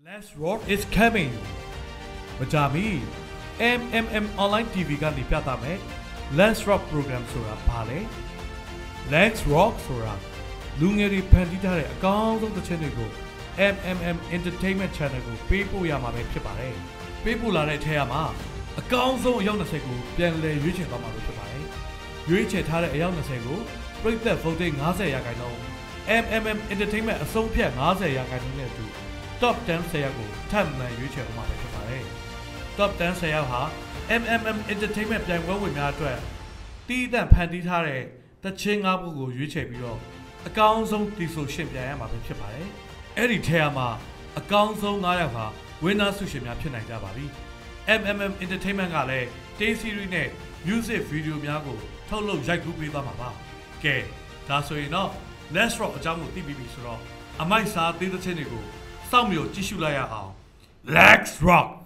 Let's Rock is coming မကြမီ MMM Online TV ကနေပြသမယ် Let's Rock program ဆိုတာဘာလဲ Let's Rock ဆိုတာလူငယ်တွေဖန်တီးထားတဲ့အကောင်းဆုံးသချင်းတွေကို MMM Entertainment Channel ကိုပေးပို့ရမှာပဲဖြစ်ပါတယ်ပေးပို့လာတဲ့အထက်မှာအကောင်းဆုံးအယောက်20ကိုပြန်လည်ရွေးချယ်သွားမှာဖြစ်ပါတယ်ရွေးချယ်ထားတဲ့အယောက်20ကိုပရိသတ် voting 50% MMM Entertainment အဆုံးဖြတ်50%နဲ့အတူ Top 10 ဆယ်ယောက်ကိုထပ်မံရွေးချယ်မှာဖြစ်ပါတယ်။ Top 10 ဆယ်ယောက်ဟာ MMM Entertainment ပြိုင်ပွဲဝင်များအတွက်တီးသန့်ဖန်တီးထားတဲ့တချင်း၅ခုကိုရွေးချယ်ပြီးတော့အကောင်းဆုံးတီဆိုရှင်ပြိုင်ရမှာဖြစ်ပါတယ်။အဲ့ဒီထဲမှာအကောင်းဆုံး9ယောက်ဟာ winner ဆုရှင်များဖြစ်နိုင်ကြပါပြီ။ MMM Entertainment ကလည်း Day series နဲ့ music video များကိုထုတ်လုပ်ရိုက်ကူးပေးသွားမှာပါ။ကဲဒါဆိုရင်တော့ Let's Rock အကြောင်းကိုသိပြီးပြီဆိုတော့အမိုက်စားသေးတဲ့ချင်းတွေကိုစောင့်မျှော်ကြည့်ရှုလိုက်ရအောင် Let's Rock